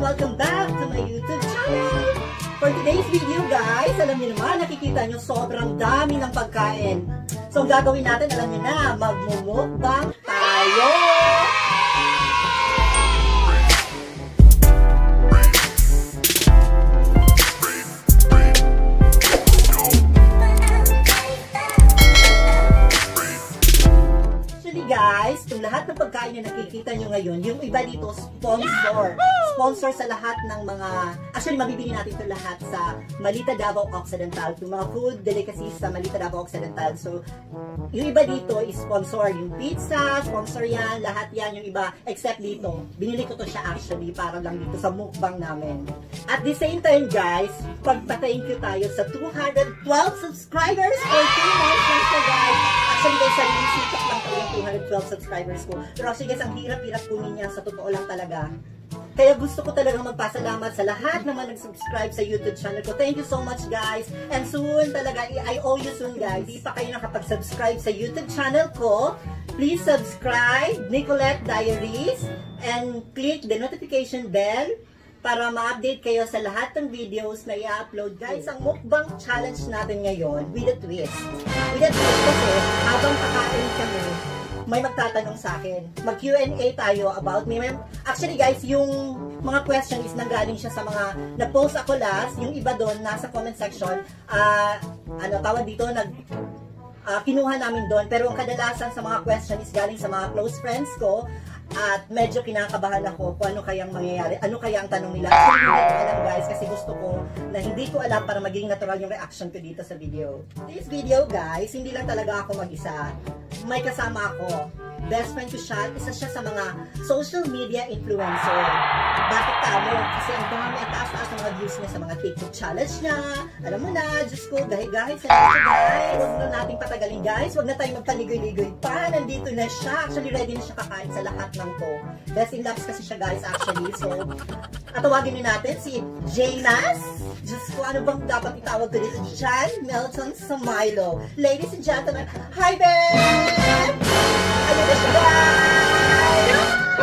welcome back to my YouTube channel. For today's video guys, alam niyo naman, nakikita niyo sobrang dami ng pagkain. So ang gagawin natin, alam niyo na, magmumukbang tayo! Guys, itong lahat ng pagkain na nakikita nyo ngayon, yung iba dito sponsor sa lahat ng mga, actually mabibili natin ito lahat sa Malita Davao Occidental, yung mga food delicacies sa Malita Davao Occidental. So yung iba dito is sponsor, yung pizza, sponsor yan, lahat yan, yung iba, except dito, binili ko to siya actually para lang dito sa mukbang namin. At the same time guys, pagpa-thank you tayo sa 212 subscribers for 2 months na guys. Actually guys, sa sikat lang tayo yung 212 subscribers ko. Pero actually guys, ang hirap-hirap kunin niya, sa totoo lang talaga. Kaya gusto ko talagang magpasalamat sa lahat naman nag-subscribe sa YouTube channel ko. Thank you so much guys. And soon talaga, I owe you soon guys. Di pa kayo nakapag-subscribe sa YouTube channel ko, please subscribe, Nicolette Diaries, and click the notification bell para ma-update kayo sa lahat ng videos na i-upload. Guys, ang mukbang challenge natin ngayon with a twist. With a twist kasi, habang kakain kami, may magtatanong sa akin. Mag-Q&A tayo about me. Actually guys, yung mga question is nanggaling siya sa mga na-post ako last. Yung iba doon, nasa comment section, tawag dito, kinuha namin doon. Pero ang kadalasan sa mga question is galing sa mga close friends ko. At medyo kinakabahan ako kung ano kayang mangyayari, ano kaya ang tanong nila. Actually, hindi ko alam guys, kasi gusto ko na hindi ko alam para maging natural yung reaction ko dito sa video. This video guys, hindi lang talaga ako mag-isa. May kasama ako. Best friend ko siya, isa siya sa mga social media influencer. Bakit tamo? Kasi ang dami at taas-taas ng mga views niya sa mga TikTok challenge niya. Alam mo na, Diyos ko, gahit-gahit sa ito guys. Huwag na natin patagalin guys. Huwag na tayong magpaligoy-ligoy pa. Nandito na siya. Actually, ready na siya kakain sa lahat ng to. Best in laps kasi siya guys actually. So, atawagin na natin si Jaymas. Diyos ko, ano bang dapat itawag ko dito? John Melton Samilo. Ladies and gentlemen, hi babe! Ayun na siya guys!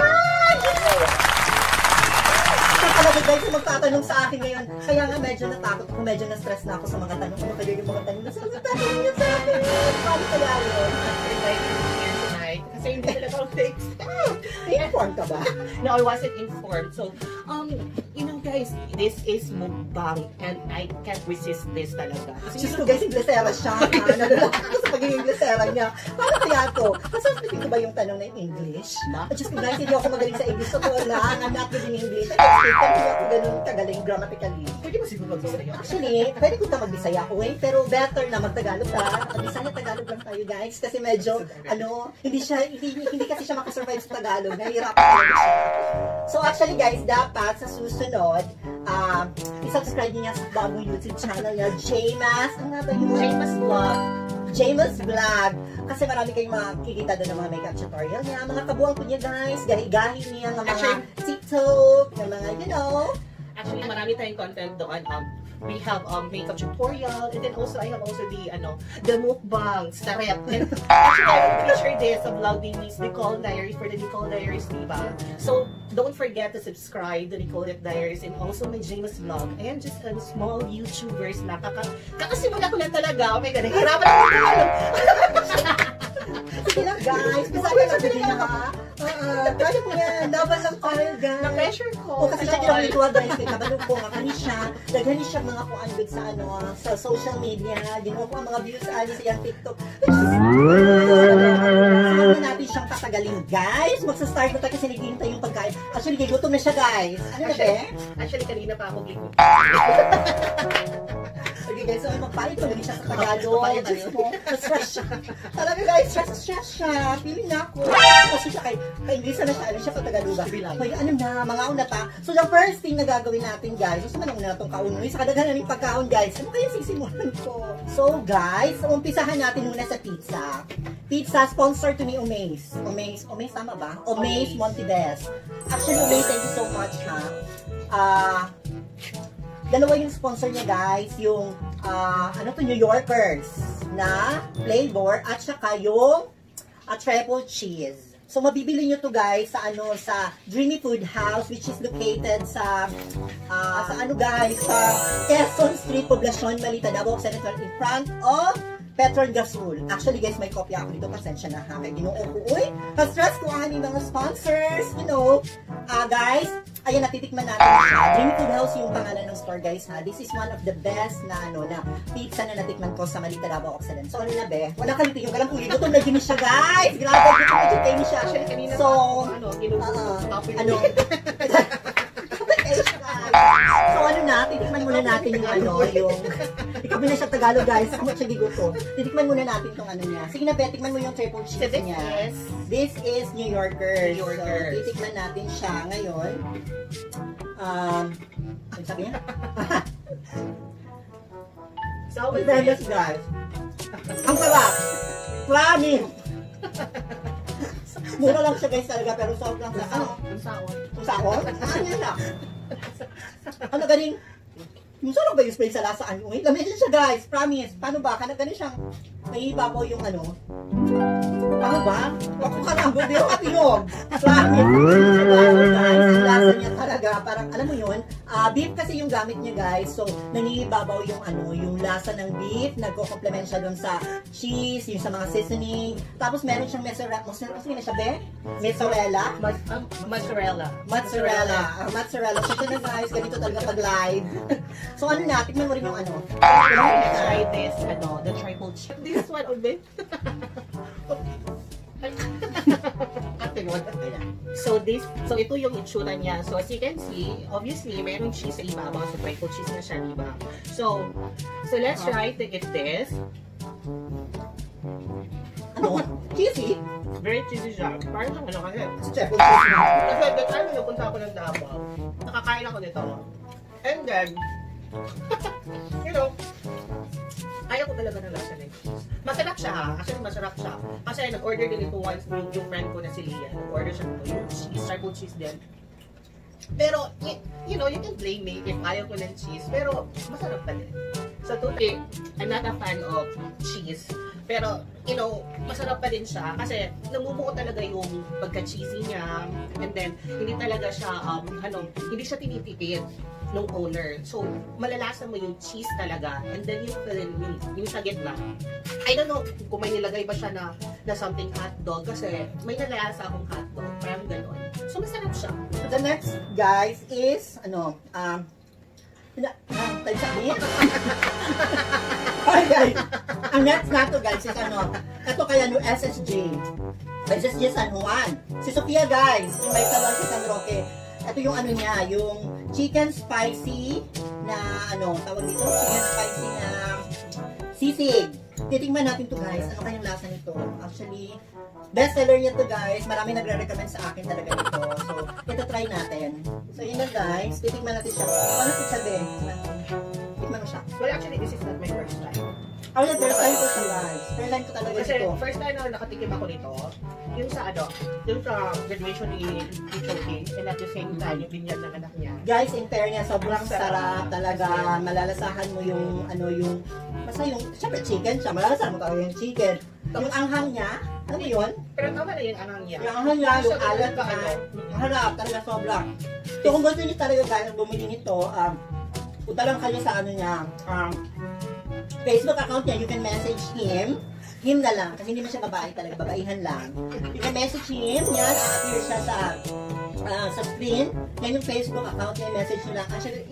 Talaga guys, magtatanong sa akin ngayon. Kaya nga medyo natakot ako, medyo na-stress na ako sa mga tanong. Ano kaya yung mga tanong na sasabihin niya sa akin? Paano kaya yun? Kasi hindi talaga ako fixed. Informed ka ba? No, I wasn't informed. So, you know guys, this is mukbang and I can't resist this talaga. Diyos ko guys, inglesera siya. Nalala ko sa pagiging inglesera niya. Paano kaya to? Nasasabihin ko ba yung tanong na yung English? Diyos ko guys, hindi ako magaling sa English. Totoo lang, I'm not good in English. Hindi ako ganun kagaling grammatically. Pwede mo siguro mag-Bisaya? Actually, pwede ko na mag-Bisaya ko eh. Pero better na mag-Tagalog na. Bisaya-Tagalog lang tayo guys. Kasi medyo, hindi kasi siya makasurvive sa Tagalog. Nahihirapan talaga siya. So actually guys, dapat sa susunod, i-subscribe niya sa bagong YouTube channel niya, Jaymas. Ano nga ba yun? Jaymas Vlog. Jaymas Vlog. Kasi marami kayong makikita doon ng mga makeup tutorial niya. Mga kabuang ko niya guys. Gahi-gahi niya ng mga TikTok, ng mga, you know. Actually, marami tayong content doon. We have makeup tutorial, and then also I have also the mukbang, starep. And actually, I will feature this sa vlog ni Miss Nicole Diaries for the Nicole Diaries, diba? So, don't forget to subscribe to Nicole Diaries and also my Jaymas Vlog. And just small YouTubers na kakasimula ko lang talaga. Oh my God, hirapan ako na. Sige lang guys, Bisaya lang din ha. Kaya mo yan, laban lang tayo guys. Na-pressure ko. O kasi siya ginawituwa guys, kay kabalog ko nga, daghani siya mga kung ano sa social media, ginawa ko ang mga views sa yung TikTok. Saan na natin siyang tatagalin guys? Magsa-start na tayo kasi naghihintay yung pagkain. Actually, gutom na siya guys. Ano na ba? Actually, kanina pa ako gigot. Okay guys, so magpalit ko lang siya sa Tagalog. Stress siya. Talaga guys, stress siya. Feeling na ako. Kasi siya kay English na siya, siya sa Tagalog. Kaya ano na, mga una pa. So the first thing na gagawin natin guys, gusto man na itong kaunoy, sa kadaghan ng pagkaon guys, ano kaya sisimulan ko? So guys, umpisahan natin muna sa pizza. Pizza, sponsor to ni Omaze. Omaze tama ba? Omaze Montebes. Actually, Omaze, thank you so much ha. Dalawa yung sponsor niya guys, yung New Yorkers na flavor at saka yung triple cheese. So mabibili nyo to guys sa sa Dreamy Food House, which is located sa sa Quezon Street, Poblacion, Malita, Davao Occidental, in front of Petron Gasol. Actually guys, may kopya ako dito, pasensya na ha, kay Ginoo ko. Uy, ka-stress ko ang aming mga sponsors, you know. Guys, ayan, natitikman natin siya. Dreamy Food House yung pangalan ng store guys ha. This is one of the best na na pizza na natikman ko sa Malita, Davao Occidental. So ano na be? Wala kang yung galang uli. Gutom na ginis siya guys. Grabe, gutom na siya. Actually, kanina so, So ano na, titikman muna natin yung yung ikaw na siya Tagalog guys, ako siya giguto. Titikman muna natin tong niya. Sige na, tikman mo yung triple cheese niya. This is New Yorker. So, titikman natin siya ngayon. Ano sabi niya? So, this guys. Ang sarap! Promise! Mura lang siya guys talaga, pero sobrang sa Kung sahon? Ano siya? Ano galing? Yung sarap ba yung spray sa lasa? Uy, gamitin siya guys, promise. Paano ba? Ganin siyang naiiba ko yung Paano ba? Ako ka lang, hindi ako katilog. Promise. Guys, ang lasa niya talaga, parang alam mo yun, beef kasi yung gamit niya guys. So, nangibabaw yung yung lasa ng beef, nagko-complement siya dun sa cheese, yung sa mga seasoning. Tapos meron siyang mozzarella. Ano siya, be? Mozzarella? Mozzarella. So, ito na guys, ganito talaga pag live. So, ano na, tignan mo rin yung try this, the triple cheese. This one, okay? So ito yung itsura niya. So as you can see, obviously mayroong cheese sa ibabaw, so triple cheese na siya, diba? So let's try to eat this. Cheesy? Very cheesy siya. Parang siyang kasi. Triple cheese. Kasi the time na nagpunta ako ng Davao, nakakain ako nito. And then, you know, ayaw ko talaga ng lasa ng cheese. Masarap siya ha. Actually, masarap siya. Kasi nag-order din ito once yung friend ko na si Leah. Nag-order siya nito. Yung cheese, triple cheese din. Pero, you know, you can blame me if ayaw ko ng cheese. Pero, masarap pa din. So, today, I'm not a fan of cheese. Pero, you know, masarap pa din siya. Kasi, namumuo talaga yung pagka-cheesy niya. And then, hindi talaga siya, hindi siya tinitipid nung owner. So, malalasa mo yung cheese talaga. And then, yung sa gitna. I don't know kung may nilagay ba siya na something hotdog. Kasi, may nalalasa akong hotdog. Parang gano'n. So, masarap siya. The next, guys, is, tayo sabihin? Okay, guys. Ang next na to, guys, is ito kaya no SSJ. SSJ San Juan. Si Sofia, guys, yung may salon si San Roque. Ito yung niya, yung chicken spicy na, tawag dito? Chicken spicy na sisig. Titingnan natin to guys. Ano kayang lasa nito? Actually, best seller niya to guys. Marami nagre-recommend sa akin talaga ito. So, ito try natin. So, yun na guys. Titingnan natin siya. Paano ito sabi? Titikman mo siya. Well, actually, this is not my first time. Oh, yeah, first time ko siya guys. First time ko talaga Kasi ito. first time na nakatikim ako nito, yung sa graduation ni Teacher King, and at the same time, yung binyag ng anak niya. Guys, in fairness, sobrang sarap talaga. Malalasahan mo yung, basta yung, syempre chicken siya, malalasahan mo talaga yung chicken. Yung anghang niya, ano yun? Pero tama na yung anghang niya. Yung anghang niya, yung alat ka, harap, talaga sobrang. So, kung gusto niyo talaga guys, bumili nito, punta lang kayo sa niya, Facebook account niya, you can message him na lang, kasi hindi man siya babae talaga, babaihan lang. You can message him, yan, appear siya sa screen, yan yung Facebook account niya, message nyo lang. Actually,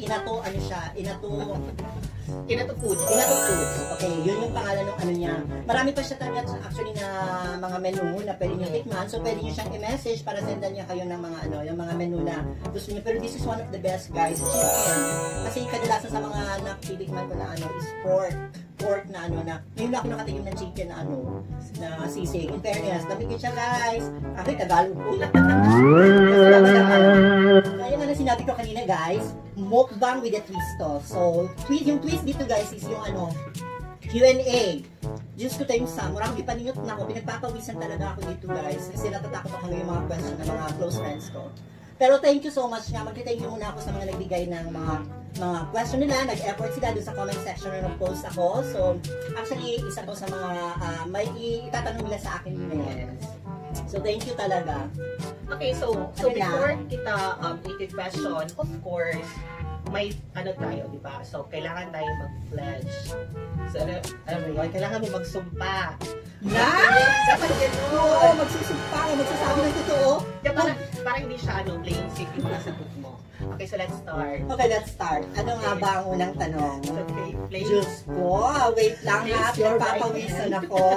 Inato Foods. Okay, yun yung pangalan ng niya. Marami pa siya talaga actually na mga menu na pwede nyo tikman. So, pwede nyo siyang i-message para sendan niya kayo ng mga yung mga menu na gusto nyo. Pero this is one of the best guys, chicken. Kasi kadalasan sa mga nakitikman ko na is pork na yun lang ako nakatikim ng chicken na sisig. In fairness, namigit siya guys. Ako Tagalog po. Kaya nga na sinabi ko kanina guys, mukbang with a twist to. So, yung twist dito guys is yung Q&A. Diyos ko tayo sa marami paningot na ako. Pinagpapawisan talaga ako dito guys. Kasi natatakot ako ng mga question ng mga close friends ko. Pero thank you so much nga. Magti-thank you muna ako sa mga nagbigay ng mga question nila. Nag-effort sila dun sa comment section na nag-post ako. So, actually, isa to sa mga may itatanong nila sa akin. So, thank you talaga. Okay, so Ano na? before kita take question, of course, may ano tayo, di ba? So, kailangan tayo mag-pledge. So, alam mo yun, kailangan mo magsumpa. Na? Dapat gano'n. Oo, magsusumpa ka, magsasabi ng totoo. Kaya parang hindi siya, plain safe yung mga sagot mo. Okay, so let's start. Okay, let's start. Ano nga ba ang unang tanong? Okay, plain. Diyos ko, wait lang ha, Raise your right papawisan hand. ako.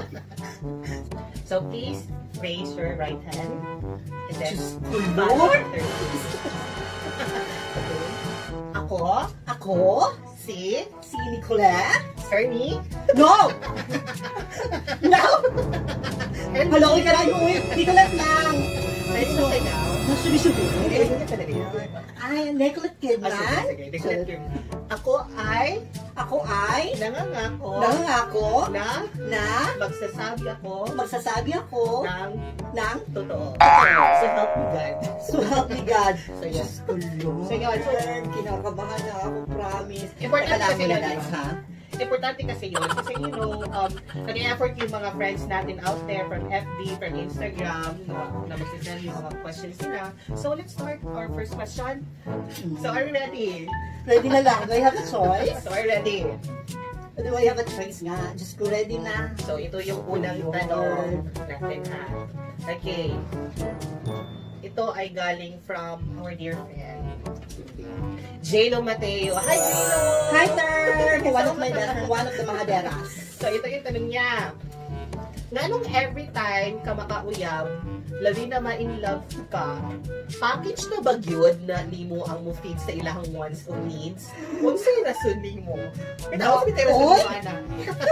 So, please raise your right hand. And then, Diyos ko, follow Lord. after me. Okay. Ako, Ako? si Si Nicolette? Ernie. No! No! Ernie. Hello, ka na yung Nicolette lang. Let's look it out. Nasubi-subi. Okay, ganyan talaga yun. Ay, Nicolette Ah, sige, Kidman? sige. Declare your name. Ako ay Ako ay nangangako nangako na na magsasabi ako magsasabi ako ng ng totoo. So help me God. so help me God. So yes. Diyos ko, Lord. So, yun. So, kinakabahan na ako, promise. Importante Teka lang kasi muna, yun, guys, ha? Importante kasi yun. Kasi you know, nag-effort yung mga friends natin out there from FB, from Instagram, na magsisend yung mga questions nila. So let's start our first question. So are you ready? Ready na lang. Do I have a choice? So are you ready? Do I have a choice nga? Diyos ko, ready na. So ito yung unang tanong natin ha. Okay. Ito ay galing from our dear friend, J-Lo Mateo. Hi, J-Lo! Hi, sir! One of my best friend, one of the mga deras. So ito yung tanong niya. Nganong every time ka makauyab, labi na ma-in love ka, package na ba yun na nimo ang mo feed sa ilahang wants o needs? Unsay rason nimo? No. Ito, rason Oy! mo, anak.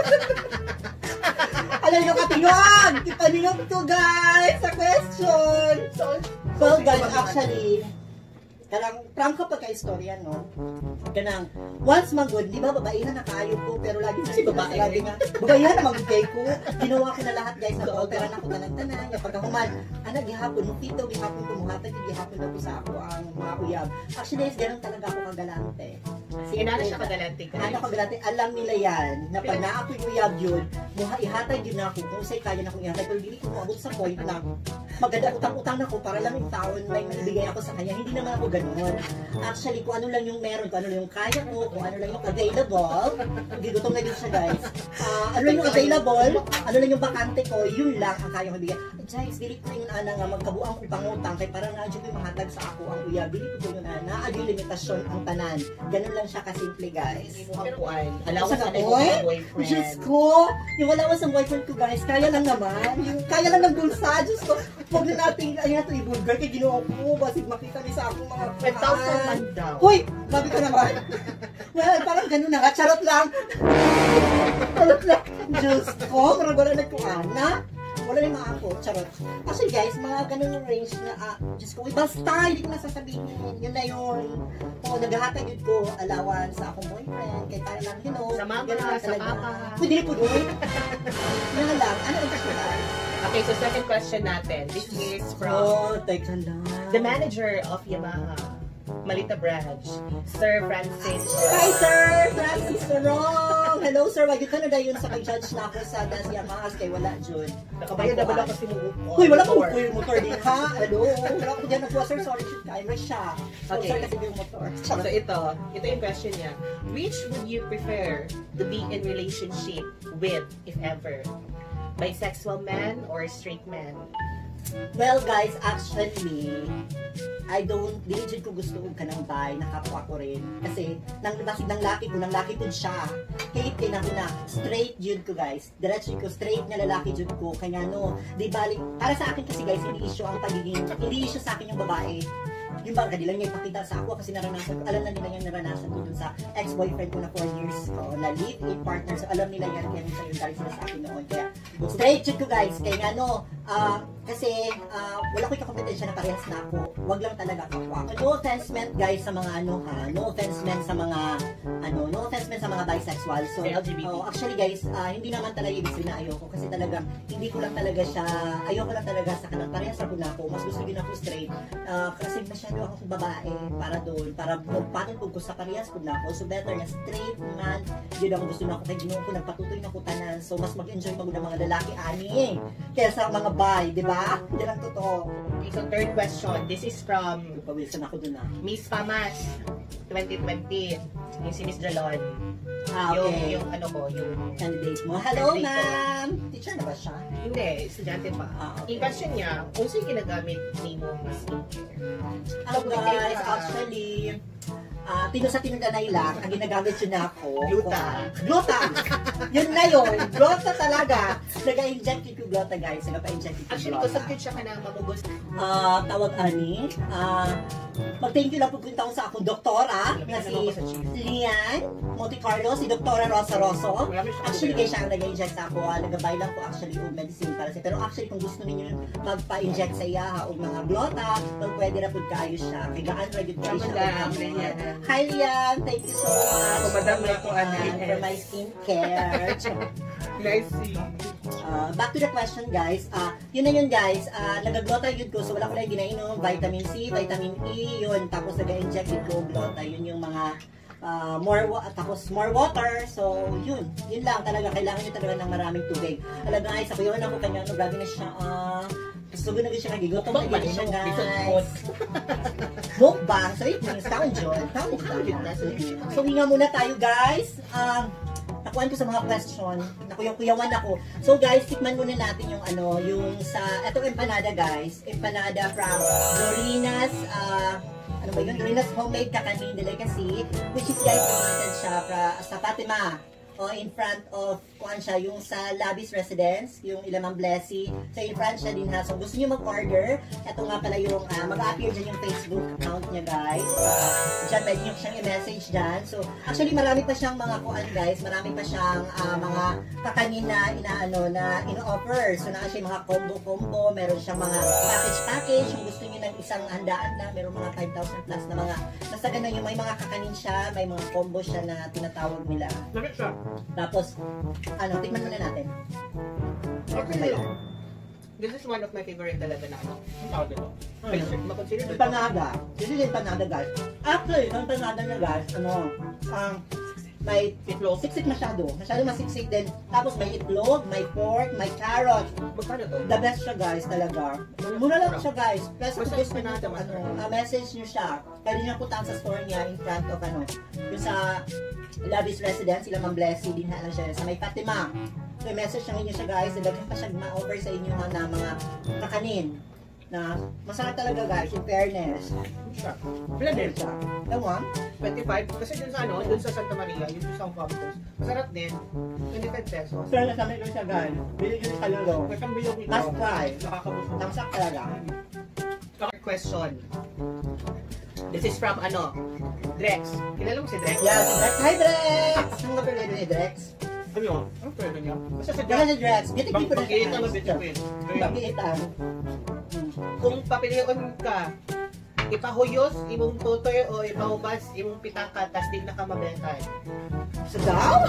Alam nyo katingon! Ipaningon to, guys, sa question! Well, guys, actually, kanang prangka pagka-istorya, no? Kanang, once magod, di ba, babaihan na kayo ko, pero lagi Si babae lagi rin. nga, babaihan na magigay ko. Ginawa ko na lahat, guys, na opera na ako tanan-tanan, na pagkahuman, anak, gihapon, nukito, gihapon ko, muhatag, gihapon na po sa ako ang mga uyab. Actually, guys, ganun talaga ako kagalante. Sige na siya kagalante ka. Ano kagalante, alam nila yan, na pag na ako'y uyab yun, ihatag yun na ako, kung sa'y kaya na akong ihatag, pero hindi ko maabot sa point na maganda utang-utang na ko para lang yung taon may maibigay ako sa kanya. Hindi naman ako ganun. Actually, kung ano lang yung meron, kung ano lang yung kaya ko, kung ano lang yung available, hindi gutom na din siya, guys. Ano lang yung available, ano lang yung bakante ko, yun lang ang kaya ko ibigay. Guys, dili ko yung ana nga magkabuang ko pangutang, kay parang na yung mahatag sa ako ang uya. Dili ko yung ana, yung limitasyon ang tanan. Ganun lang siya kasimple, guys. Hindi mo hapuan. Allowance na yung Oy, mga boyfriend. Diyos ko, yung allowance ng boyfriend ko, guys, kaya lang naman. Yung kaya lang ng bulsa, Diyos ko. Huwag na natin, ayun ito, i-vulgar kay ginawa ko. Basig makita niya sa akong mga 5,000 man daw. Hoy, sabi ka naman. Well, parang ganun na nga. Charot lang. Charot lang. Diyos ko, parang wala na kung ana. Wala na yung mga ako. Charot. Actually, guys, mga ganun yung range na, Diyos ko, basta, hindi ko nasasabihin. Yun na yun. O, naghahatag yun ko allowance sa akong boyfriend. Kaya parang lang, you know. Sa mama, ganun lang sa talaga. papa. Pwede rin po doon. Yan lang. Ano yung question? Okay, so second question natin. This is from Oh, teka lang. the manager of Yamaha, Malita Branch, Sir Francis. Hi, Sir! Francis Sarong! Hello, Sir. Wag yun na yun sa pag-judge na ako sa Das Yamahas kay wala, Jun. Nakabayad na ba lang kasi mo? Uy, wala ko yung motor din, ha? Hello? Wala ko dyan nagpuwa, Sir. Sorry, shoot ka. I'm siya. So, Okay. Sir, kasi yung motor. So ito yung question niya. Which would you prefer to be in relationship with, if ever? Bisexual man or straight man? Well, guys, actually, I don't, diligent ko gusto kong kanang bay, nakapwa ko rin. Kasi, nang laki ko siya. Kahit ko na, straight yun ko, guys. Diretso ko, straight na lalaki yun ko. Kaya no, di balik, para sa akin kasi, guys, hindi issue ang pagiging, hindi issue sa akin yung babae. Yung ba, hindi lang niya ipakita sa ako kasi naranasan ko, alam na nila yung naranasan ko dun sa ex-boyfriend ko na 4 years ko, na live-in partner. So, alam nila yan, kaya minsan yung dahil sila sa akin noon. Kaya, straight yun ko, guys. Kaya nga, no, kasi, wala ko yung kompetensya na parehas na ako. Wag lang talaga kapwa. No offense meant, guys, sa mga ano, ha? No offense meant sa mga, no offense meant sa mga bisexual. So, LGBT. actually, guys, hindi naman talaga ibig sabihin na ayoko. Kasi talaga, hindi ko lang talaga siya, ayoko lang talaga sa kanang parehas ako na ako. Mas gusto din ako straight. Kasi masyado akong babae para doon, para magpatong ko sa parehas ko na ako. So, better na straight man. Yun ang gusto na ako. Kaya ginawa ko, nagpatutoy na ko tanan. So, mas mag-enjoy mag ng mga lalaki ani. Kaya sa mga matibay, di ba? Yan ang totoo. Okay, so third question. This is from Pawisan ako dun Miss Pamas 2020. Yung si Miss Jalon. Okay. Yung ano ko, yung Candidate mo. Hello, Candidate ko. ma'am! Teacher na ba siya? hindi, estudyante pa. Okay. Yung question niya, kung saan ginagamit ni mo mas skincare? Hello guys, actually, sa tinanay lang, ang ginagamit yun na ako. Gluta. Gluta! Yun na yun. Gluta talaga. Nag-inject yung gluta guys. Nag-inject yung Actually, gluta. kusapit siya ka na mabubos. Tawag ani. Mag-thank you lang pupunta ko sa akong doktora na si Lian Monte Carlo, si Doktora Rosa Rosso. Actually, kaya siya ang nag-inject sa ako. Nagabay lang ko actually yung medicine para sa. Pero actually, kung gusto ninyo magpa-inject sa iya o mga glota, pwede na po kayo siya. Kaya gaan na yun kayo siya. Hi Lian, thank you so much. Madam, may po, for my skincare. Nice. Back to the question guys. Yun na yun guys. Nagaglota yun ko. So wala ko lang ginainom. Vitamin C, vitamin E, yun. Tapos nag-inject yun ko glota. Yun yung mga tapos more water. So yun. Yun lang talaga. Kailangan nyo talaga ng maraming tubig. Talaga guys, ako yun ako kanya. Grabe na siya. Gusto na siya nagigutom na din siya guys. Mukbang. So it means taon yun. So hinga muna tayo guys. Nakuhan ko sa mga question. Nakuyawan ako. So guys, tikman muna natin yung yung sa, etong empanada guys. Empanada from Lorina's, ano ba yun? Lorina's Homemade Kakanin Delicacy. Which is guys, located siya sa Fatima. In front of, kuhan siya, yung sa Labis Residence, yung Ilamang Blessy. So, in front siya din ha. So, gusto nyo mag-order. Ito nga pala yung, mag-appear dyan yung Facebook account niya, guys. Dyan, pwede nyo siyang i-message dyan. So, actually, marami pa siyang mga kuhan, guys. Marami pa siyang mga kakanin na ino-offer. So, siya mga combo-combo. Meron siyang mga package-package. Kung gusto nyo ng isang handaan na, meron mga 5,000 plus na mga, basta ganun yung may mga kakanin siya, may mga combo siya na tinatawag nila. Bakit siya? Tapos, tikman muna natin. Okay. This is one of my favorite talaga na ano. Ang tawag ito? Makonsider ito. Empanada. This is empanada guys. Actually, ang empanada niya guys, may itlog. Siksik masyado. Masyado masiksik din. Tapos may itlog, may pork, may carrot. Magkano to? The best siya guys talaga. Mura lang siya guys. Plus kung gusto nyo message nyo siya. Pwede nyo puntaan sa store niya in front of yung sa Labis Residence, Ilamang Blessy, din lang siya sa may Fatima. So message nyo siya guys. Daghan pa siya ma-offer sa inyo na mga kakanin. Na masarap talaga guys, in fairness. Ilan din? Siya. Ewan? 25. Kasi dun sa dun sa Santa Maria, yung isang campus. Masarap din. 25 pesos. Sir, nasabi ko siya guys. Bili nyo sa lulo. Masang bilog nito. Must try. Nakakabusog. Tamsak talaga. Question. This is from Drex. Kilala mo si Drex? Yeah, si Drex. Hi Drex! Ang kapilay ni Drex. Ano? Ano pwede niya? Basta si Kaya si Drex. Bitik ko na siya. Pag-iitan mo, bitipin. Pag-iitan. Kung papilion ka, ipahuyos, imong tutoy o ipahubas, imong pitaka, tas di na ka mabentay. Sa daw?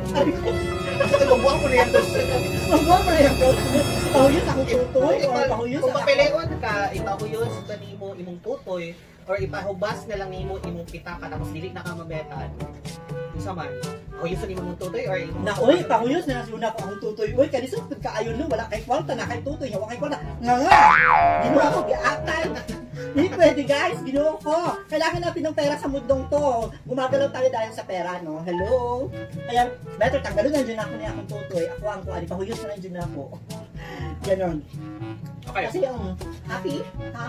Mabuha ko na yan doon. Mabuha mo na yan doon. Pahuyos akong tutoy or pahuyos Kung ako. papilion ka, ipahuyos ka nimo imong tutoy or ipahubas na lang nimo imong pitaka, tapos dili na ka mabentay. Isa man, huyusan nimo mong tutoy or imong Na, uy, pahuyos na nasuna ko ang tutoy. Uy, kanisot kaayon no, wala kay kwarta na kay tutoy. Wala kay kwarta. Nga! Ginawa ko, giatan. Hindi pwede guys, ginawa ko. Kailangan natin ng pera sa mundong to. Gumagalaw tayo dahil sa pera, no? Hello? Kaya, better tanggalon na dyan ako niya akong tutoy. Ako ang kuha, pahuyos na dyan ako. Ganon. Okay. Kasi yung happy, ha?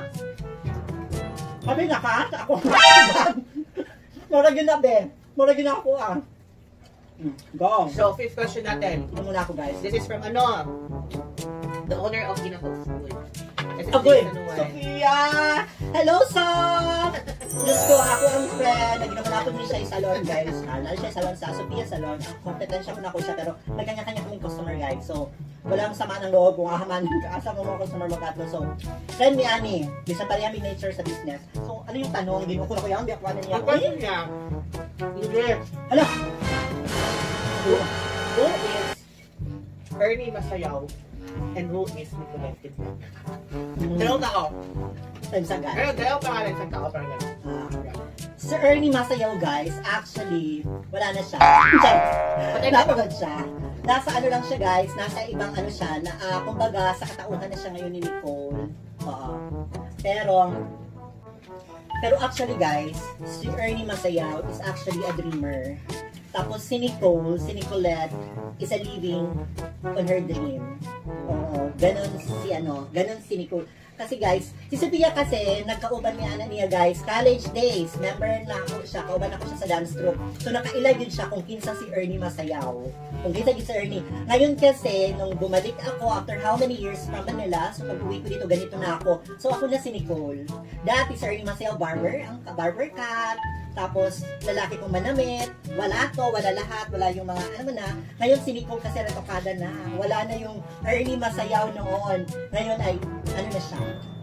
Happy na ka? Ako ang Mura ginabi. Mura ginapo ah. Go. So, fifth question natin. Ito muna ako guys. This is from the owner of Ginapos. Agoy! Sophia! Hello, Sof! Diyos ko, ako ang friend. Naginamanapod niya siya yung salon, guys. Lalo siya salon sa Sophia Salon. Ang kompetensya ko na ko siya, pero nagkanya-kanya kaming customer, guys. So, walang sama ng loob kung ahaman kaasa mo mga customer mo katlo. So, friend mi ani, bisa pareha mi nature sa business. So, ano yung tanong? Hindi ko na kuya, ang biyak niya. Ang question niya, English. Hala! Who is Ernie Masayaw and who is Nicolette? Dalaw tao. Time sa guys. Pero dalaw pangalan sa tao parang gano'n. Si Ernie Masayaw, guys, actually, wala na siya. Napagod siya. Nasa ano lang siya, guys, nasa ibang ano siya, na kumbaga sa katauhan na siya ngayon ni Nicole. Oo. Pero actually, guys, si Ernie Masayaw is actually a dreamer. Tapos si Nicolette is a living on her dream. Oo, ganun si Nicole. Kasi guys, si Sophia kasi, nagkauban niya guys, college days. Member na ako siya, kauban ako siya sa dance troupe. So nakailag yun siya kung kinsa si Ernie Masayaw. Kung kinsa si Ernie. Ngayon kasi, nung bumalik ako after how many years from Manila, so pag-uwi ko dito, ganito na ako. So ako na si Nicole. Dati si Ernie Masayaw, barber cut. Tapos, lalaki kong manamit. Wala lahat. Wala yung mga, Ngayon si Nicole kasi retokada na. Wala na yung Ernie Masayaw noon. Ngayon ay, na siya.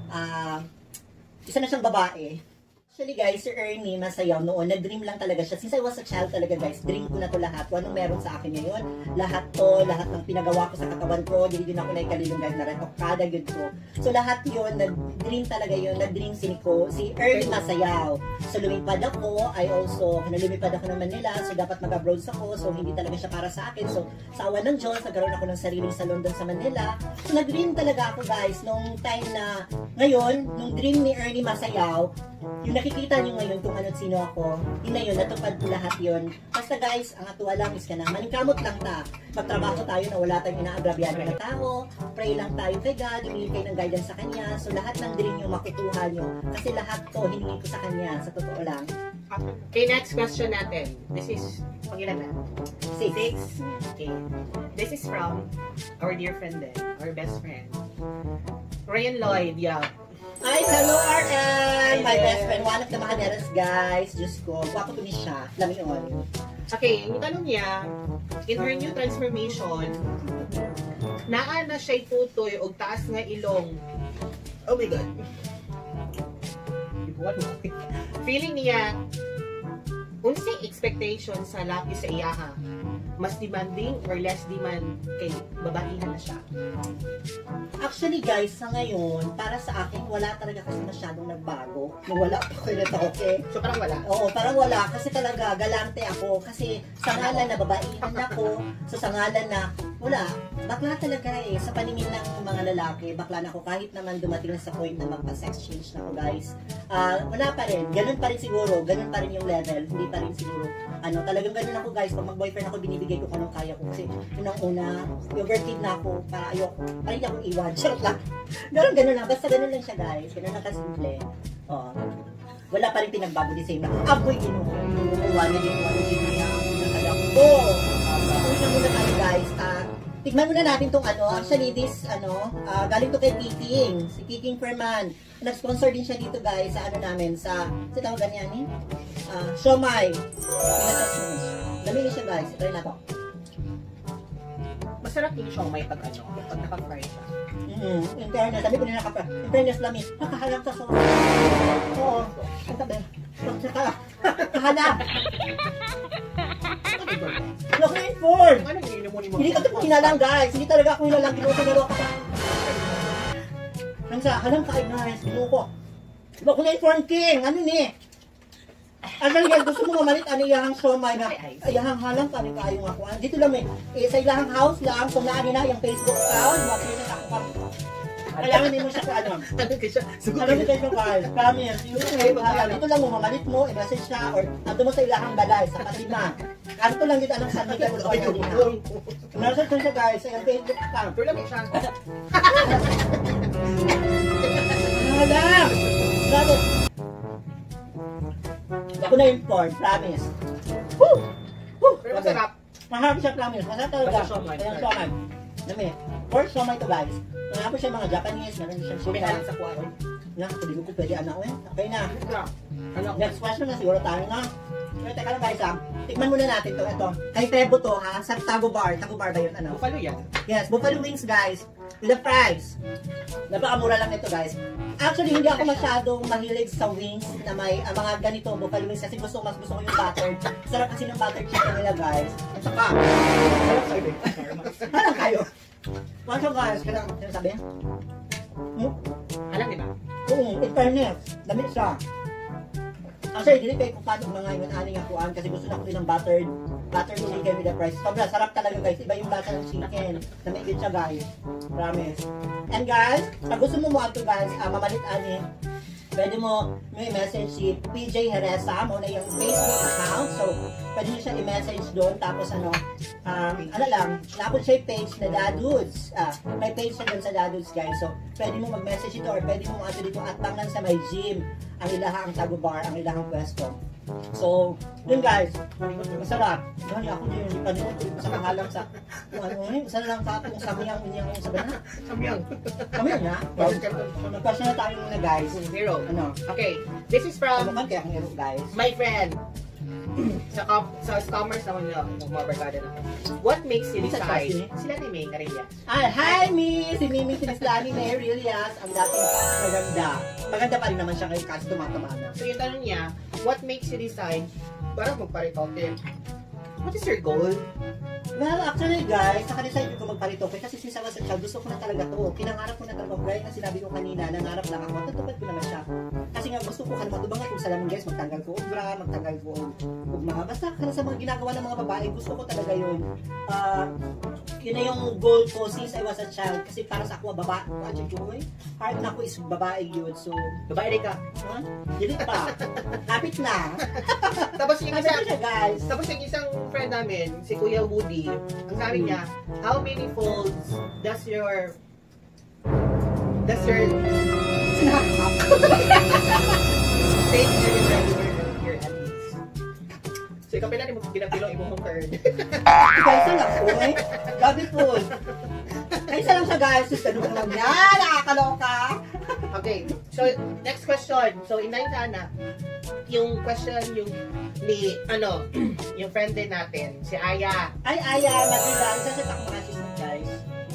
Isa na siyang babae. Actually guys, si Ernie Masayaw noon, nag-dream lang talaga siya. Since I was a child talaga guys, dream ko na to lahat. Kung anong meron sa akin ngayon, lahat ng pinagawa ko sa katawan ko, hindi din ako naikalilong guys na retokada yun ko. So lahat yun, nag-dream talaga yun, nag-dream si Ernie Masayaw. So lumipad ako, lumipad ako ng Manila, so dapat mag-abroad ako, so hindi talaga siya para sa akin. So sa awan ng Diyos, nagkaroon ako ng sariling salon doon sa Manila. So nag-dream talaga ako guys, nung time na, ngayon, nung dream ni Ernie Masayaw, yung nakikita nyo ngayon kung ano sino ako, yun na yun, natupad ko lahat yun. Basta guys, ang atuwa lang is ka na, maningkamot lang ta. Magtrabaho tayo na wala tayong inaagrabyado na tao, pray lang tayo kay God, humingi kayo ng guidance sa Kanya, so lahat ng dream nyo makukuha nyo. Kasi lahat to, hiningi ko sa Kanya, sa totoo lang. Okay, next question natin. This is, pangilan na? 6. Okay. This is from our dear friend din, our best friend. Ryan Lloyd, yeah. Ay, hello RL! My best friend, one of the Mahaneras guys. Diyos ko, wapo to ni siya. Lamion. Okay, yung tanong niya, in her new transformation, naa na siya'y tutoy o taas nga ilong. Oh my God. Feeling niya, unsay expectation sa laki sa iyaha? Mas demanding or less demand kay babaihan na siya? Actually guys, sa ngayon, para sa akin, wala talaga kasi masyadong nagbago. Nung wala pa ko na okay? So parang wala? Oo, parang wala. Kasi talaga, galante ako. Kasi sa ngalan na babaihan ako, so sa ngalan na, wala. Bakla talaga eh. Sa paningin ng mga lalaki, bakla na ako. Kahit naman dumating na sa point na magpa-sex change na ako guys. Wala pa rin. Ganun pa rin siguro. Ganun pa rin yung level. Hindi pa rin siguro. Talagang ganun ako guys. Pag mag-boyfriend ako, binibigay ko kung kaya ko. Kasi unang-una, overtake na ako para ayoko. Para hindi ako iwan. Charot lang. Ganun lang. Basta ganun lang siya guys. Ganun lang kasimple. Wala pa rin pinagbago di same na. Apoy ginuha. Wala din. Nakadakbo. Uwi na muna tayo guys. Tignan muna natin tong actually this galing to kay Kiking, si Kiking Ferman. Nag-sponsor din siya dito guys sa namin sa tawagan niya ni Siomai. Namili siya guys, try na to. Masarap yung siomai pag naka-fry siya. In fairness, sabi ko na naka-fry. In fairness lang nakahalang sa sauce. Oo, ang tabi. Kahalang. Look na inform! Hindi ka ito hinalang guys. Hindi talaga ako hinalang. Ginuko ka pa. Nang sa halang ka guys. Ginuko. Look na inform king. Ano ni? Ano guys, gusto mo mamalit iyahang siomai na iyahang halang ka rin kayong ako. Dito lang sa ilahang house lang. Kung naan na yung Facebook account, makikita ako pa. Kailangan din mo siya sa alam mo kayo guys, promise. Dito lang mo, mamalit mo, i-message siya, or nando mo sa ilahang balay, sa Fatima. Kanto lang dito anong saan nagkaroon ko na rin ha. Message ko siya guys, sa yung Facebook account. Pero lang siya. Hala! Grabe! Ako na inform, promise. Woo! Woo! Pero masarap. Maharap siya, promise. Masarap talaga. Basta siomai. Ayan, siomai. Dami. First siomai to guys. Meron po siya mga Japanese, meron siya Sumihalan sa kuwan. Hindi ko pwede Okay na. Next question na siguro tayo na. Pero teka lang guys tikman muna natin to. Ito. Kay Tebo to sa Tago Bar. Tago Bar ba yun? Buffalo yan? Yes, Buffalo wings guys. With the fries. Napakamura lang ito guys. Actually, hindi ako masyadong mahilig sa wings na may mga ganito Buffalo wings kasi gusto ko yung butter. Sarap kasi ng butter chicken nila guys. At saka, parang kayo. Once guys, kailangan sinasabi? Alam di ba? Oo, in fairness, damit siya. Actually, dili kayo kung paano mga yung aning akuan kasi gusto na ko nilang buttered chicken with the fries. Sobrang sarap talaga guys. Iba yung lasa ng chicken. Namigit siya guys. Promise. And guys, pag gusto mo ato guys, mamalit ani, pwede mo i-message si PJ Heresa, mo na yung Facebook account. So, pwede nyo siya i-message doon. Tapos ano lang, napod siya yung page na Dadudes. May page siya doon sa Dadudes guys. So, pwede mo mag-message ito or pwede mo ato dito at lang sa my gym. Ang ilahang tago bar, ang ilahang pwesto. So, yun guys, masarap. Gani ako din yung panito sa pangalan sa masarap lang sa atong samyang inyang sa bana. Samyang. Samyang na? Nagpasya na tayo muna guys. Zero. Ano? Okay, this is from Ano kaya ang hero guys? my friend. sa commerce naman niya, mga barkada na. What makes you Sa decide? class, Sila ni May Carillas. Hi, Mi! Si Mimi Tinislami May Rillas, ang dating maganda. Maganda pa rin naman siya ngayon kasi tumatama na. So yung tanong niya, what makes you decide para magparitoke? What is your goal? Well, actually guys, naka-decide ko magparitoke kasi since I was a child, gusto ko na talaga to. Pinangarap ko na talaga. Gaya na sinabi ko kanina, nangarap lang ako. Tatupad ko naman siya. Kasi nga gusto ko, matubang nga kung salamin guys, magtanggal ko og bra, magtanggal ko og mga, basta kana sa mga ginagawa ng mga babae, gusto ko talaga yun. Yun na yung goal ko since I was a child. Kasi para sa ako, babae, heart na ko is babae yun. So, Babae rin ka. huh? Dili pa. Kapit na. Tapos yung Kapit isa, na siya guys. tapos yung isang friend namin, si Kuya Woody, ang sabi niya, how many folds does your take every time you're at least? So ikaw pala ni mo pinapilong imong third. Kaysa lang po eh. Gabi po. Kaysa lang siya guys. Tanong lang yan. Nakakaloka. Okay, so next question. So inayin sana, yung question yung ni, yung friend din natin, si Aya. Ay, Aya. Matila. Isa siya takong mga assistant guys.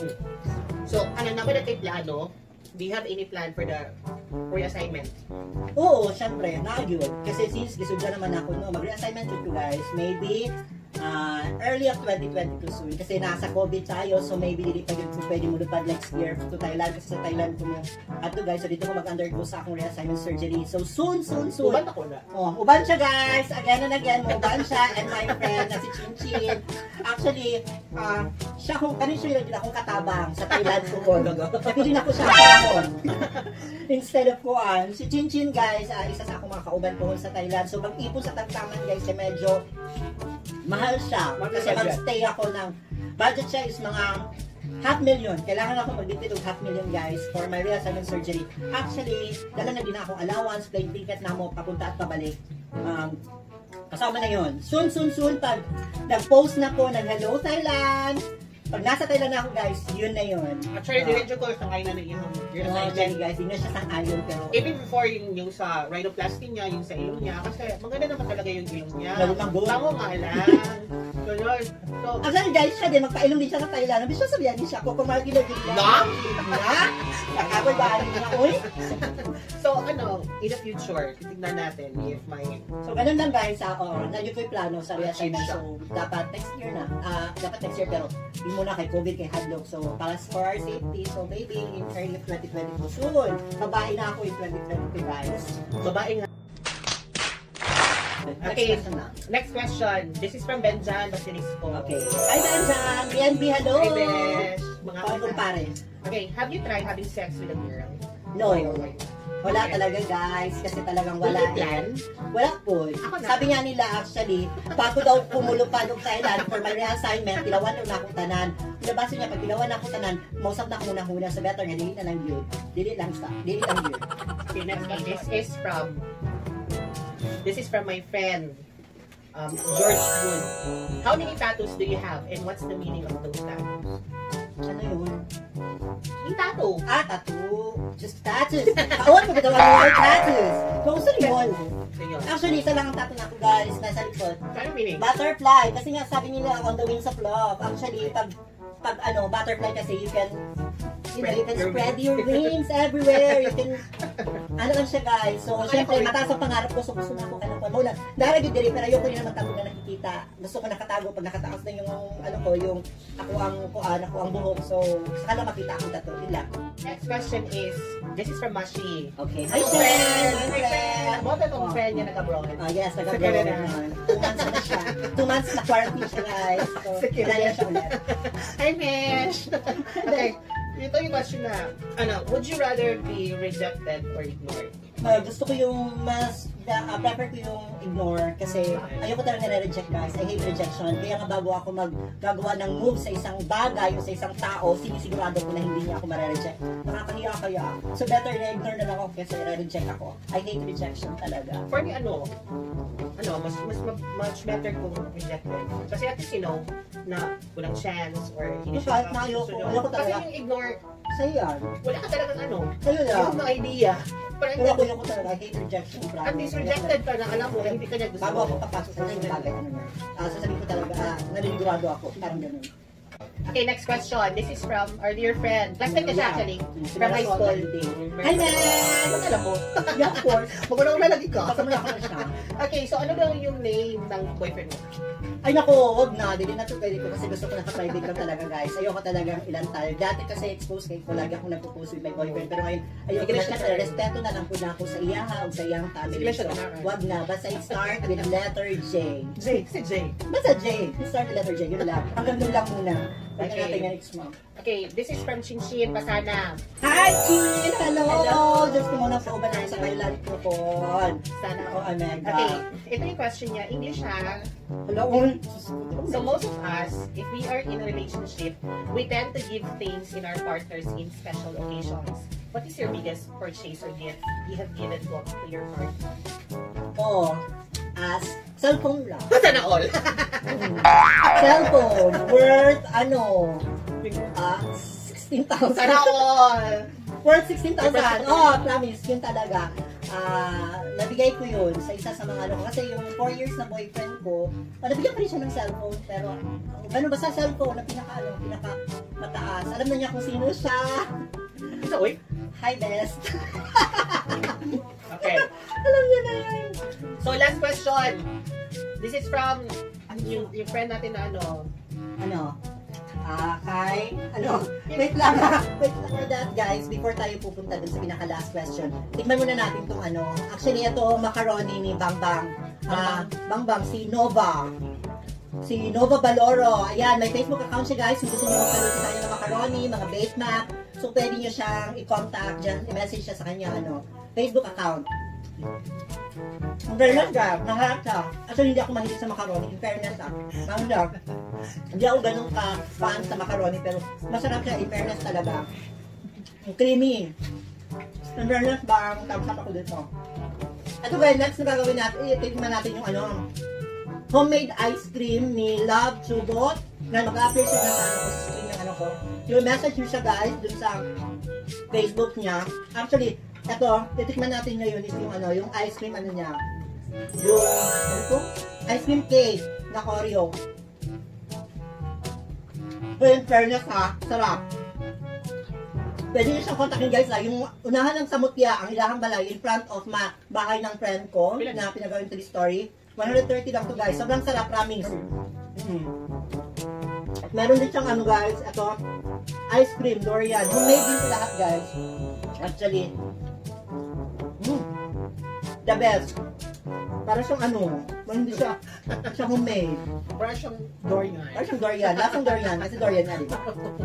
So, naman na kay plano? Do you have any plan for the reassignment? Oo, syempre. Nakagod. Kasi since gisudya naman ako, no, mag-reassignment ko guys. Maybe early of 2022 soon. Kasi nasa COVID tayo. So maybe hindi pa yun pwede mo lupad next year to Thailand. Kasi sa Thailand ko mo. At to guys, so dito ko mag-undergo sa akong reassignment surgery. So soon. Uban ako na. Oh, uban siya guys. Again and again, uban siya. And my friend na si Chinchin. Actually, siya kung kanin siya yung akong katabang sa Thailand ko. Napili na ko siya kahapon. Instead of kuan, si Chinchin guys, isa sa akong mga kauban ko sa Thailand. So mag-ipon sa tagtaman guys, medyo mahal siya. Kasi mag-stay ako ng, budget siya is mga 500,000. Kailangan ako mag-dipit ng 500,000 guys for my reassignment surgery. Actually, dala na din akong allowance, plane ticket na mo, papunta at pabalik. Kasama na yun. Soon, pag nag-post na po ng Hello Thailand, pag nasa Thailand na ako guys, yun na yun. Actually, diretso ko sa ngayon na yung Actually guys, hindi na siya sang ayon pero even before yung sa rhinoplasty niya, yung sa ilong niya, kasi maganda naman talaga yung ilong niya. Lalo ng gold. Bango nga lang. So, yun. So, actually guys, siya din, magpailong din siya sa Thailand. Bisa sabihan din siya, kung margila din niya. Na? Nakakoy ba na, uy? so, in the future, titignan natin if may... So, ganun lang guys, na yun ko yung plano sa reassignment. So, dapat next year na. Dapat next year, pero hindi muna kay COVID, kay Hadlock. So, para for our safety, so maybe in early 2022 soon. Babae na ako in 2022 guys. Babae nga. Okay, next question. This is from Benjan Basilisco. Okay. Hi Benjan! BNB, hello! Hi Besh! Mga kumpare. Okay, have you tried having sex with a girl? No. Wala talaga guys, kasi talagang wala. Plan? Wala po. Sabi nga nila actually, bago daw pumulupad ng Thailand for my reassignment, tilawan na akong tanan. Nabasa niya, pag tilawan na akong tanan, mausap na ako muna sa better nga, dili na lang yun. Dili lang yun. Okay, next one. This is from my friend, George Wood. How many tattoos do you have and what's the meaning of those tattoos? Ano yun? Yung tattoo. Tattoo. Just tattoos. Kawan ko ba daw ang word tattoos? Kung saan yun? Actually, isa lang ang tattoo na ako guys, nasa likod. Ano meaning? Butterfly. Kasi nga sabi nila on the wings of love. Actually, pag butterfly kasi you can spread your wings everywhere. You can Ano lang siya guys, so syempre mataas ang pangarap ko, so gusto na ako kanang muna. Darag yung diri, pero ayoko rin naman tago na nakikita. Gusto ko nakatago pag nakataas na yung ano ko, yung ako ang buhok. So saka lang makita akong tattoo nila. Next question is, this is from Mashi. Okay. Hi, friend! Hi, friend! Mga tatong friend niya nag-abroad. Yes, nag-abroad naman. 2 months na siya. 2 months na quarantine siya guys. So, wala na siya ulit. Hi, Mesh! Okay, ito yung question na, would you rather be rejected or ignored? Gusto ko yung prefer ko yung ignore kasi ayoko talaga nare-reject guys. I hate rejection. Kaya nga bago ako maggagawa ng move sa isang bagay o sa isang tao, sinisigurado ko na hindi niya ako mare-reject. Nakakahiya kaya. So better na-ignore na lang ako kasi nare-reject ako. I hate rejection talaga. For me, much better kung rejected. Kasi at least, na walang chance or hindi Kahit na ayoko Kasi talaga. yung ignore, Sa'yo yan. wala ka talagang Sa'yo you lang. have no idea. Parang Pero ayoko talaga. I hate rejection. at least rejected ka na alam mo na hindi ka niya gusto. Bago ako papasok sa isang bagay, sasabihin ko talaga, naninigrado ako. Parang ganun. Okay, next question. This is from our dear friend. Last time kasi actually, from high school. Hi, man! Ba't alam mo? Yeah, of course. Maguna lagi ka. Kasama na siya. Okay, so ano daw yung name ng boyfriend mo? Ay nako, wag na. Hindi na ito pwede ko kasi gusto ko naka-private lang talaga guys. Ayoko talagang ilan tayo. Dati kasi expose kayo ko, lagi ako nagpo-post with my boyfriend. Pero ngayon, ayoko Sige na na siya, siya. Respeto na lang po na ako sa iyaha o sa iyang family. Sige na siya, So, tama. wag na. Basta start with letter J. J. Si J. Basta J. Start with letter J. Yun lang. Hanggang doon lang muna. Pwede Okay. natin yung next month. Okay, this is from Chinchin Pasana. Hi, Chin! Hello! Hello! Diyos ko muna sa uban na sa kailan ko po. Sana. Oh, Amega. Okay, ito yung question niya. English ha. Hello, uy. So most of us, if we are in a relationship, we tend to give things in our partners in special occasions. What is your biggest purchase or gift you have given to your partner? Oh, as cellphone lang. Sana all. Cellphone worth 16,000. Sana all. Worth 16,000. Oh, promise, yun talaga. Nabigay ko yun sa isa sa mga kasi yung 4 years na boyfriend ko, nabigyan ko rin siya ng cellphone, pero basta cellphone na pinaka mataas. Alam na niya kung sino siya. So, uy. Hi, best. Okay. Alam niya na yan. So last question. This is from yung friend natin na wait lang for that guys, before tayo pupunta dun sa pinaka-last question. Tignan muna natin tong actually ito macaroni ni Bangbang. Bangbang, si Nova Baloro. Ayan, may Facebook account siya guys. Kung gusto niyo magpaluto tayo ng macaroni, mga bake map. So pwede niyo siyang i-contact dyan, i-message siya sa kanya Facebook account. Ang fairness ka, naharap siya. Actually, hindi ako mahilig sa macaroni. In fairness hindi ako ganun ka-fan sa macaroni, pero masarap siya. In fairness talaga. Ang creamy. In fairness ba, ang tamsap ako dito. Ito guys, next na gagawin natin, i-tikman natin yung homemade ice cream ni Love Chubot. Na mag-appear siya na sa screen ng ko. Yung message niyo siya guys, dun sa Facebook niya. Actually, ito, titikman natin ngayon is yung ice cream niya. Yung, ice cream cake na Oreo. So, in fairness sarap. Pwede niyo siyang kontakin guys yung unahan ng Samutya, ang ilahang balay in front of bahay ng friend ko na pinagawin to the story. 130 lang to guys. Sobrang sarap, promise. Meron din siyang guys, ito, ice cream, durian. Homemade din ito lahat guys. Actually, the best. Para siyang hindi siya homemade. Para siyang durian. Para siyang durian. Lasang durian. Kasi durian nga, diba?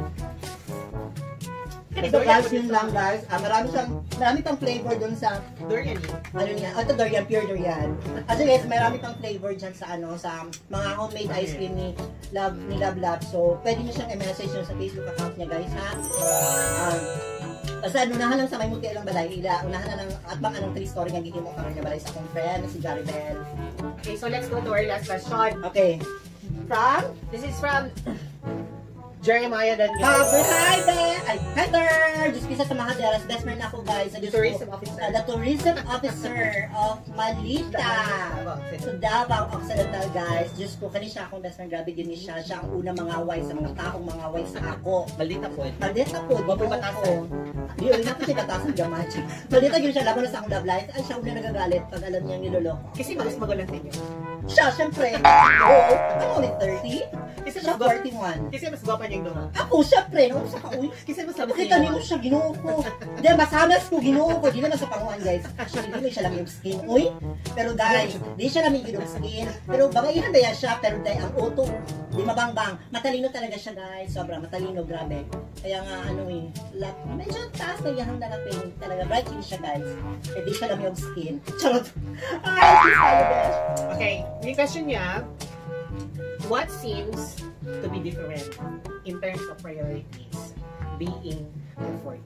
So guys, yun lang guys. Marami pang flavor dun sa Durian ito durian, pure durian. At guys, marami pang flavor dyan sa sa mga homemade ice cream ni Love Lab. So, pwede nyo siyang i-message nyo sa Facebook account niya guys, ha? Basta unahan lang sa may muti lang balay, unahan na lang at bang 3 story nga gigimo ka niya balay sa akong friend si Jaribel. Okay, so let's go to our last question. Okay. This is from Jeremiah Daniel. Hi, Be! Ay, Heather! Diyos kisa sa mga deras. Best friend ako, guys. Sa Tourism officer. The tourism officer of Malita. So, Davao Occidental, guys. Diyos ko, kani siya akong best friend. Grabe din siya. Siya ang unang mangaway sa mga taong mangaway sa ako. Maldita po. Maldita po. Wapoy batasan. Di, yun ako siya batasan gamay. Maldita yun siya. Laban na sa akong love life. Ay, siya una nagagalit pag alam niyang niloloko. Kasi mas magulang sa inyo. Siya, syempre. Oo. I'm only 30. Kasi Siya, mas 41. Kasi mas gwapa niyang duha. Ako, syempre. Naku, sa kauy. Kasi mas labas Nakita niyo siya, ginoo ko. Hindi, masanas ko, ginoo ko. Di naman sa panguhan, guys. Actually, di siya lang yung skin. Uy, pero guys, di siya lang yung skin. Pero bangaihan na yan siya, pero dahil ang uto, di mabangbang. Matalino talaga siya, guys. Sobrang matalino, grabe. Kaya nga, medyo taas na yung darapin. Talaga, bright skin siya, guys. Eh, di siya lang yung skin. Charot. Ay, kiss tayo, guys. Okay, yung question niya, what seems to be different in terms of priorities being 40?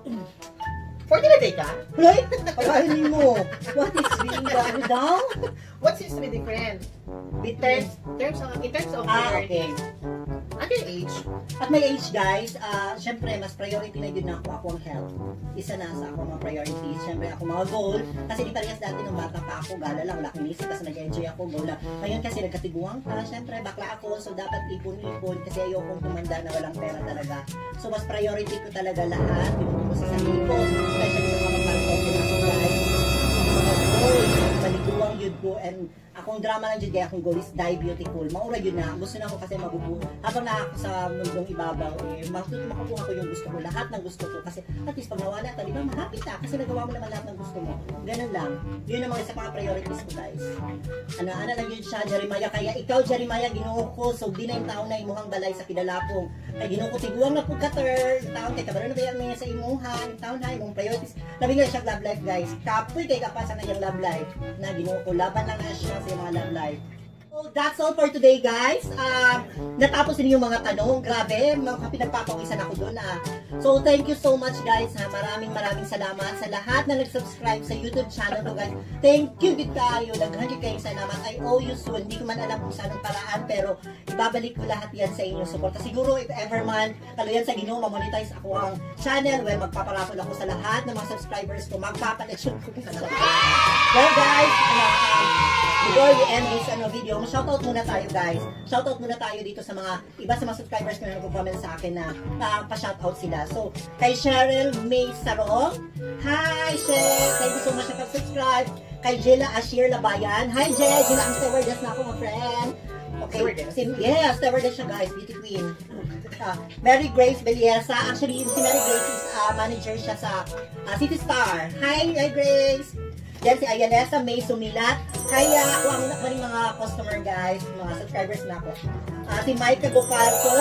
40 na day ka? Hoy, pagahin mo. What is being done down? What seems to be different in terms of okay. priorities? At your age? At my age, guys, syempre, mas priority na yun ako. Ako ang health. Isa na sa ako mga priorities. Syempre, ako mga goal. Kasi di parehas dati nung bata pa ako, gala lang, wala akong isip, kasi nag-enjoy ako, goal lang. Ngayon kasi nagkatiguang ka, syempre, bakla ako, so dapat ipon-ipon, kasi ayokong tumanda na walang pera talaga. So, mas priority ko talaga lahat, yung ko sa sarili ko, especially sa mga pag-open ako, guys. Mga goal, maliguang yun ko, and akong drama lang dyan, kaya akong goal is die beautiful. Maura yun na. Gusto na ako kasi mabubuo. Habang na ako sa mundong ibabaw, makakuha ko yung gusto ko. Lahat ng gusto ko. Kasi at least pag nawala ka, di ba, ma-happy ka. Kasi nagawa mo naman lahat ng gusto mo. Ganun lang. Yun ang mga isa mga priorities ko, guys. Ano lang yun siya, Jeremiah. Kaya ikaw, Jeremiah, ginoo ko. So, di na yung taon na imuhang balay sa kinalapong. Kaya ginoo ko, tiguang na po ka, taon kay kabalo na ba yan sa imuhan, yung taon ha, yung priorities. Labi nga siya love life, guys. Kapoy kay kapasa na yung love life. Na ginoo ko, laban lang na siya sa mga love life. So, that's all for today, guys. Natapos din yung mga tanong. Grabe, mga pinagpapawisan ako doon. So, thank you so much, guys. Maraming salamat sa lahat na nag-subscribe sa YouTube channel ko, guys. Thank you, good kayo. Naghanyo kayong salamat. I owe you soon. Hindi ko man alam kung saan ang paraan, pero ibabalik ko lahat yan sa inyong support. Siguro, if ever man, kaluyan sa Ginoo, mamonetize ako ang channel. Well, magpaparapol ako sa lahat ng mga subscribers ko. Magpapaletsyon ko sa lahat. Well, guys, before we end this video, shoutout muna tayo, guys. Shoutout muna tayo dito sa mga iba sa mga subscribers ko na nag-comment sa akin na pa-shoutout sila. So, kay Cheryl May Sarong. Hi, Cheryl! Thank you so much sa pag-subscribe. Kay Jella Ashir Labayan. Hi, Jella! Jella, ang stewardess na ako, my friend. Okay. Stewardess siya, guys. Beauty queen. Mary Grace Beliesa. Actually, si Mary Grace is manager siya sa City Star. Hi, Grace! Yan si Ayanesa May Sumilat. Kaya ako ang nakuha mga customer, guys, mga subscribers na ako. Si Micah Gopalco,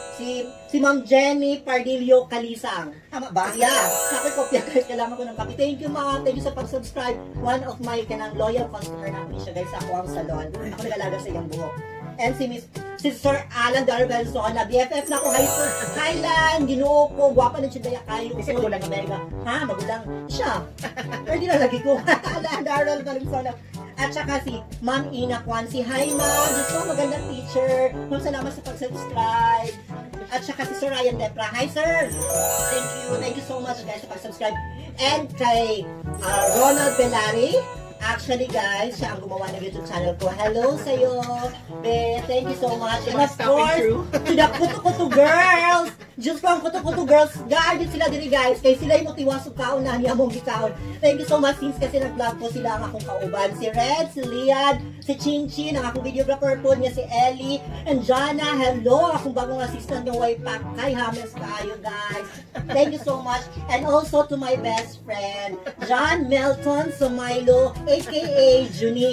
si Ma'am Jenny Pardillo Kalisang. Tama ba? Yeah. Sabi ko, guys, kailangan ko ng copy. Thank you, mga. Thank you sa pag-subscribe. One of my loyal customer na ako siya, guys, sa ako ang salon. Ako nag-alaga sa iyang buhok. And si Sir Alan Darvelson, na BFF na ako, hi Sir Highland, ginoo ko, gwapa na siya daya kayo. Kasi magulang Amerika. Ha? Magulang siya. Pero di na lagi ko. Alan Darvelson. At saka si Ma'am Ina Kwansi. Hi Ma'am, Diyos ko, magandang teacher. Ma'am, salamat sa pag-subscribe. At saka si Sir Ryan Depra. Hi Sir! Thank you so much, guys, sa pag-subscribe. And kay Ronald Belari. Actually, guys, siya ang gumawa ng YouTube channel ko. Hello sa'yo. Thank you so much. And of course, to the Kutu-Kutu Girls. Diyos ko, ang Kutu-Kutu Girls. Gaagit sila diri, guys. Kaya sila yung mutiwasok kaon na niya mong gikaon. Thank you so much, since kasi nag-vlog po sila ang akong kauban. Si Red, si Lian, si Chinchin, ang akong videographer po niya, si Ellie, and Jana. Hello, akong bagong assistant yung Waypack. Kay Hames kayo, guys. Thank you so much. And also to my best friend, John Melton Sumailo, aka Juni.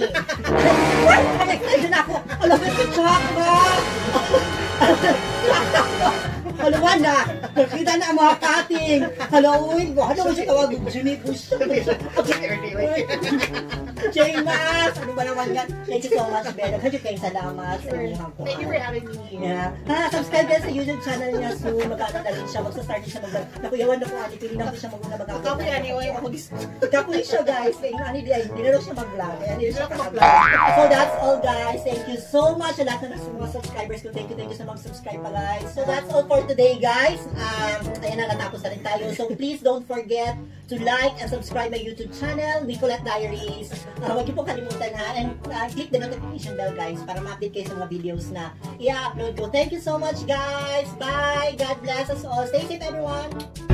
Ay, na ako. Alam mo, shock ka. Halawan na. Nakita na ang mga cutting. Halawin ko. Ano mo siya tawag? Junipus. J-Max! Ano ba naman yan? Thank you so much, Ben. Hadyo kayong salamat sa inyong po. Thank you for having me. Yeah. Subscribe din sa YouTube channel niya soon. Mag-ano na rin siya. Magsa-start din siya nakuyawan na po, ani. Pili na po siya mag-upload. Kapoy, anyway, ako Kapoy siya, guys. Kaya ani, hindi na siya mag-vlog. Kaya hindi siya mag-vlog. So that's all, guys. Thank you so much sa lahat ng mga subscribers ko. Thank you sa mga subscribe pa, guys. So that's all for today, guys. Ayan na, natapos na rin tayo. So please don't forget to like and subscribe my YouTube channel, Nicolette Diaries. Huwag niyo po kalimutan ha. And click the notification bell, guys, para ma-update kayo sa mga videos na i-upload ko. Thank you so much, guys. Bye. God bless us all. Stay safe, everyone.